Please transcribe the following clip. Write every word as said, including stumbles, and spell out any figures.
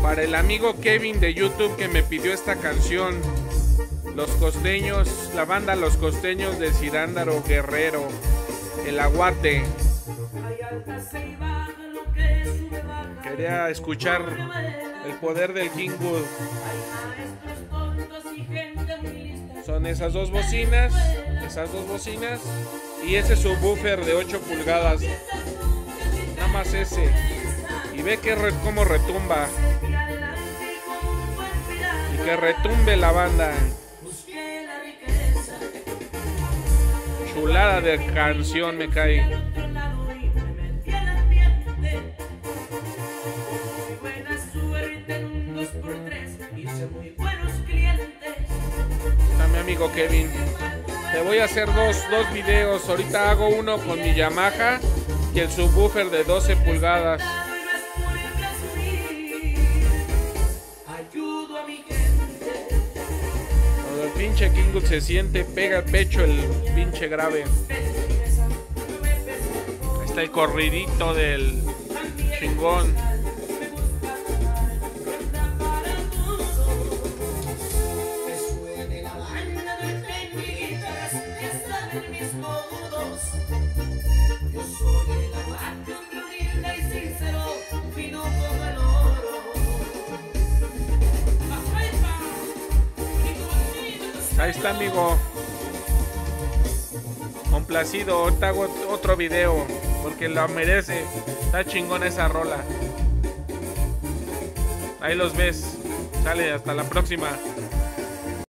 Para el amigo Kevin de YouTube que me pidió esta canción. Los costeños, la banda Los Costeños de Cirándaro Guerrero. El Aguate. Quería escuchar el poder del Kingwood. Son esas dos bocinas, esas dos bocinas y ese subwoofer de ocho pulgadas. Nada más ese. Y ve que re, cómo retumba. Y que retumbe la banda. Chulada de canción me cae. Está mi amigo Kevin. Te voy a hacer dos, dos videos. Ahorita hago uno con mi Yamaha y el subwoofer de doce pulgadas. Cuando el pinche Kingwood se siente, pega el pecho el pinche grave. Ahí está el corridito del chingón. Ahí está, amigo. Complacido. Ahorita hago otro video porque lo merece. Está chingona esa rola. Ahí los ves. Sale, hasta la próxima.